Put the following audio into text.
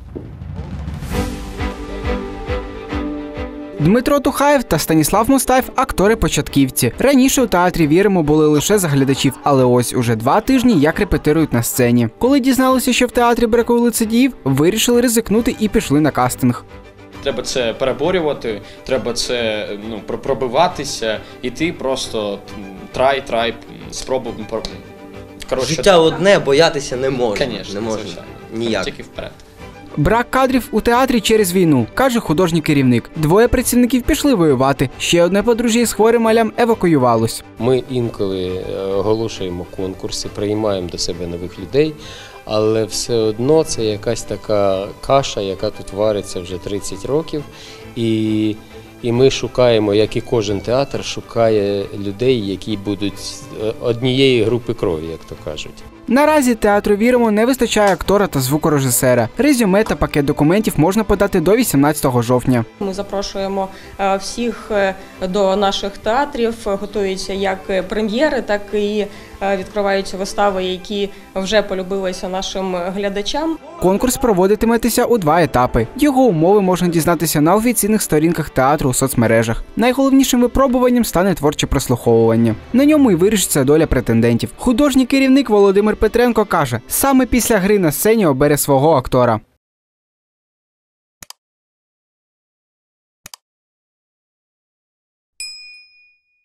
Дмитро Тухаєв та Станіслав Мустаєв – актори-початківці. Раніше у театрі «Віримо» були лише за глядачів, але ось уже 2 тижні як репетирують на сцені. Коли дізналися, що в театрі бракує лицедіїв, вирішили ризикнути і пішли на кастинг. Треба це переборювати, треба це пробиватися, і ти просто трай, спробуй. Життя одне, боятися не можна. Звісно, не можна. Ніяк. Тільки вперед. Брак кадрів у театрі через війну, каже художній керівник. 2 працівників пішли воювати, ще одне подружжя з хворим малям евакуювалось. Ми інколи оголошуємо конкурси, приймаємо до себе нових людей, але все одно це якась така каша, яка тут вариться вже 30 років. І ми шукаємо, як і кожен театр, шукає людей, які будуть однієї групи крові, як то кажуть. Наразі театру «Віримо» не вистачає актора та звукорежисера. Резюме та пакет документів можна подати до 18 жовтня. Ми запрошуємо всіх до наших театрів, готуються як прем'єри, так і відкриваються вистави, які вже полюбилися нашим глядачам. Конкурс проводитиметься у 2 етапи. Його умови можна дізнатися на офіційних сторінках театру у соцмережах. Найголовнішим випробуванням стане творче прослуховування. На ньому й вирішиться доля претендентів. Художній керівник Володимир Петренко каже, саме після гри на сцені обере свого актора.